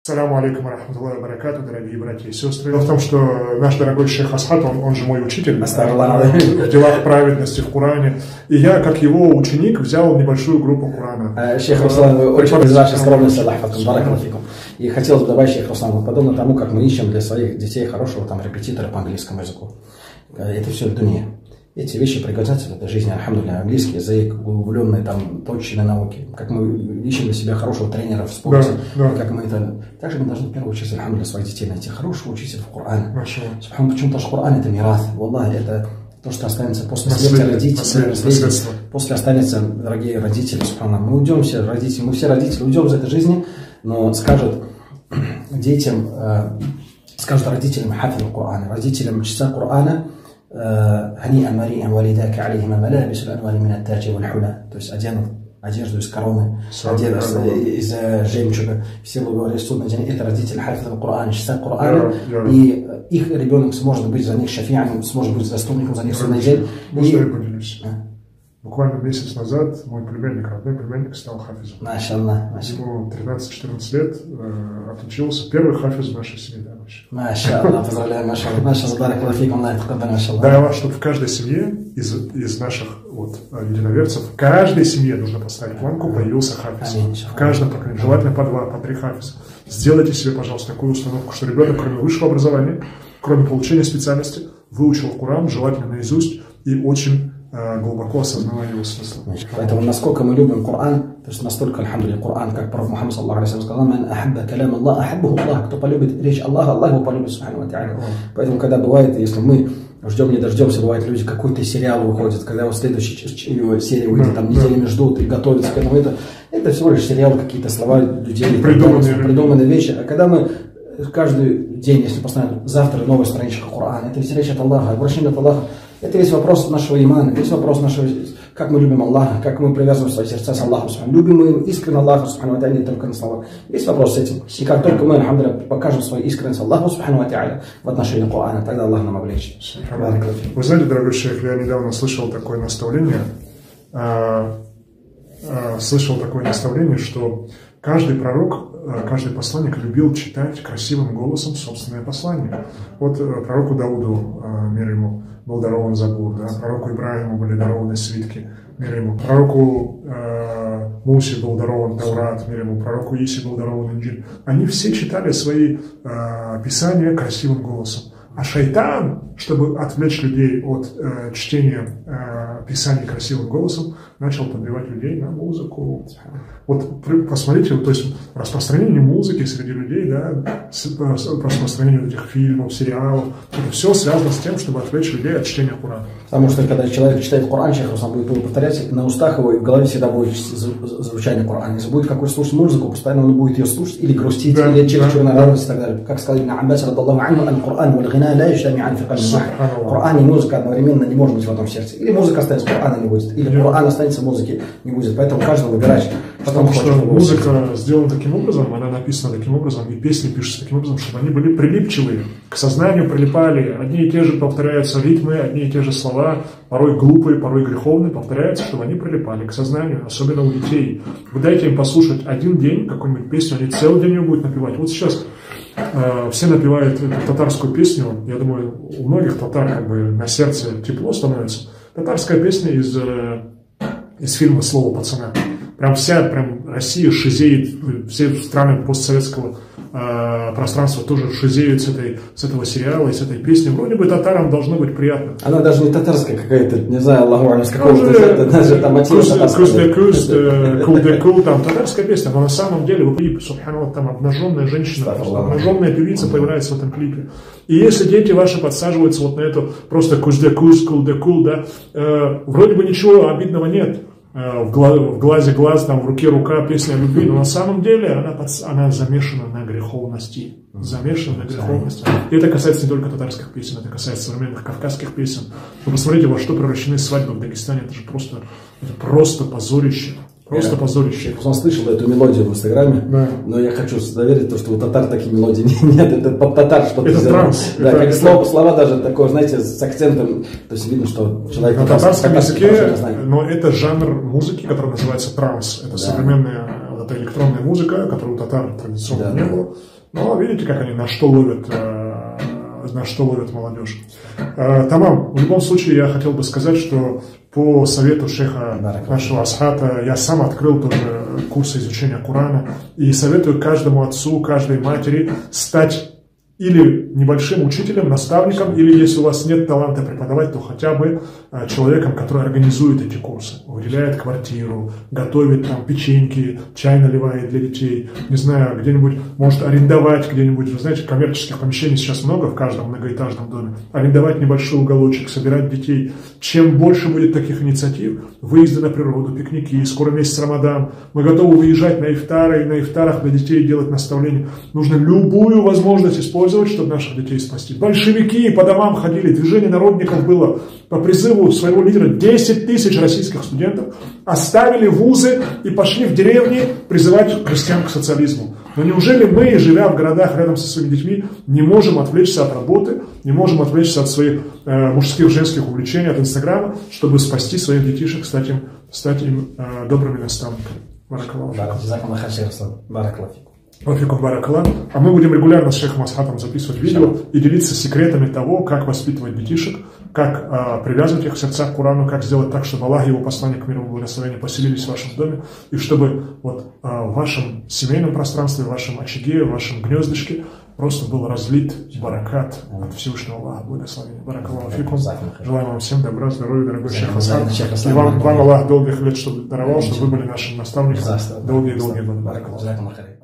Саляму алейкум рахматуллахи баракату, дорогие братья и сестры. Дело в том, что наш дорогой шейх Асхат, он же мой учитель в делах праведности в Коране. И я, как его ученик, взял небольшую группу Корана. Шейх Руслан, вы очень из вашей скромности, Аллах факум. И хотелось бы добавить, шейх Руслан, подобно тому, как мы ищем для своих детей хорошего там репетитора по английскому языку. Это все в дуне. Эти вещи пригодятся в этой жизни, альхамдулилля, английский язык, углубленные там точные науки, как мы ищем для себя хорошего тренера в спорте, как мы это... Также мы должны в первую очередь, альхамдулилля, своих детей найти хорошего учителя в Коране. Почему? Потому что Коран это мират, Аллах, это то, что останется после смерти родителей, после останется, дорогие родители, мы уйдем все родители, мы все родители уйдем из этой жизни, но скажут детям, скажут родителям хафиз Корана, родителям чтеца Корана, هنيئا مريئا والداك عليهما ملابس الأنوار من التاج والحلى, то есть оденут одежду из короны, одежду из жемчуга. Все вы говорили, судный день, это родители хафиза Корана, чтеца Корана, и их ребенок сможет быть за них шафи'ан, сможет быть заступником за них в судный день. Можно я поделюсь? Буквально месяц назад мой племянник, родной племянник, стал хафизом. Ему 13-14 лет, отучился. Первый хафиз в нашей семье. Машаллах, поздравляю, машаллах. Дай Аллах, чтобы в каждой семье из наших единоверцев, в каждой семье нужно поставить планку, появился хафиз. В каждом поколении, желательно по 2, по 3 хафиза. Сделайте себе, пожалуйста, такую установку, что ребенок, кроме высшего образования, кроме получения специальности, выучил Коран, желательно наизусть, и очень глубоко осознавая его смысл. Поэтому насколько мы любим Коран, то есть настолько, альхамдулилля, Коран, как пророк Мухаммад саллаху алейхи ва саллям сказал, «Ман ахабба калям Аллах, ахаббаху Аллах», кто полюбит речь Аллаха, Аллах его полюбит, субхану ва та'аля. Поэтому, когда бывает, если мы ждем, не дождемся, бывает, люди какой-то сериал выходит, когда вот следующая серия выйдет, там неделями ждут и готовятся к этому, это всего лишь сериал, какие-то слова людей, придуманные вещи. А когда мы каждый день, если постоянно, завтра новая страничка Корана, это ведь речь от Аллаха, обращение от Аллаха. Это весь вопрос нашего имана, весь вопрос нашего, как мы любим Аллаха, как мы привязываем свои сердца с Аллахом. Любим мы искренне Аллаха, субхану ва та'аля, не только на словах. Весь вопрос с этим. И как только мы, альхамдулилля, покажем свою искренность Аллаху, субхану ва та'аля, в отношении Корана, тогда Аллах нам облегчит. Вы знаете, дорогой шейх, я недавно слышал такое наставление, что каждый пророк, каждый посланник любил читать красивым голосом собственное послание. Вот пророку Дауду, мир ему, был дарован Забур, пророку Ибрахиму были дарованы свитки, мир ему, пророку Мусе был дарован Таурат, мир ему, пророку Исе был дарован Инджиль. Они все читали свои писания красивым голосом. А шайтан, чтобы отвлечь людей от чтения писаний красивым голосом, начал подбивать людей на музыку. Вот посмотрите, то есть распространение музыки среди людей, распространение этих фильмов, сериалов, это все связано с тем, чтобы отвлечь людей от чтения Корана. Потому что когда человек читает Коран, шейх Руслан будет его повторять, на устах его и в голове всегда будет звучание Корана. Если будет какой-то слушать музыку, постоянно он будет ее слушать или грустить, или чуть-чуть на радость и так далее. Как сказал Ибн Аббас, радаллаху анху, аль-Коран валь-гина ла яджтами'ан фи кальби вахид. Коран и музыка одновременно не может быть в одном сердце. Или музыка останется, Корана не будет. Или Коран останется, музыки не будет. Поэтому каждый выбирает. Потому что музыка сделана таким образом, она написана таким образом, и песни пишутся таким образом, чтобы они были прилипчивые, к сознанию прилипали, одни и те же повторяются ритмы, одни и те же слова, порой глупые, порой греховные, повторяются, чтобы они прилипали к сознанию, особенно у детей. Вы дайте им послушать один день какую-нибудь песню, они целый день ее будут напевать. Вот сейчас все напевают эту татарскую песню, я думаю, у многих татар как бы на сердце тепло становится. Татарская песня из фильма «Слово пацана». Прям Россия шизеет, все страны постсоветского пространства тоже шизеют с этого сериала и с этой песни. Вроде бы татарам должно быть приятно. Она даже не татарская какая-то, не знаю, Аллаху с какого-то, даже там мотива татарская. Там татарская песня, но на самом деле в клипе, субханаллах, там обнаженная женщина, обнаженная певица появляется в этом клипе. И если дети ваши подсаживаются вот на это просто куздекус, кулдекул, да, вроде бы ничего обидного нет. В глазе глаз, там, в руке рука, песня о любви, но на самом деле она замешана на греховности. И это касается не только татарских песен, это касается современных кавказских песен. Вы посмотрите, во что превращены свадьбы в Дагестане, это же просто позорище. Просто позорище. Я слышал эту мелодию в Инстаграме, но я хочу доверить, что у татар такие мелодии нет, это под татар что-то. Это транс. Да, как слова даже такое, знаете, с акцентом, то есть видно, что человек... На татарском языке, но это жанр музыки, который называется транс. Это современная электронная музыка, которую у татар традиционно не было. Но видите, как они на что ловят молодежь. Тамам, в любом случае я хотел бы сказать, что по совету шейха нашего Асхата я сам открыл тоже курсы изучения Корана и советую каждому отцу, каждой матери стать или небольшим учителем, наставником, или если у вас нет таланта преподавать, то хотя бы человеком, который организует эти курсы, выделяет квартиру, готовит там печеньки, чай наливает для детей, не знаю, где-нибудь может арендовать где-нибудь, вы знаете, коммерческих помещений сейчас много в каждом многоэтажном доме, арендовать небольшой уголочек, собирать детей. Чем больше будет таких инициатив, выезды на природу, пикники, скоро месяц Рамадан, мы готовы выезжать на ифтары, и на ифтарах для детей делать наставления. Нужно любую возможность использовать, чтобы наших детей спасти. Большевики по домам ходили, движение народников было. По призыву своего лидера 10 тысяч российских студентов оставили вузы и пошли в деревни призывать крестьян к социализму. Но неужели мы, живя в городах рядом со своими детьми, не можем отвлечься от работы, не можем отвлечься от своих мужских, женских увлечений, от Инстаграма, чтобы спасти своих детишек, стать им добрыми наставниками? Баракаллаху. А мы будем регулярно с шейхом Асхатом записывать видео и делиться секретами того, как воспитывать детишек, как привязывать их сердца к Корану, как сделать так, чтобы Аллах и его посланник мир и благословения поселились в вашем доме, и чтобы вот в вашем семейном пространстве, в вашем очаге, в вашем гнездышке просто был разлит баракат от Всевышнего Аллаха, благословения. Баракаллаху фикум. Желаем вам всем добра, здоровья, дорогой шейх Асхат. И вам Аллах долгих лет, чтобы даровал, чтобы вы были нашим наставником долгие годы. Баракаллаху.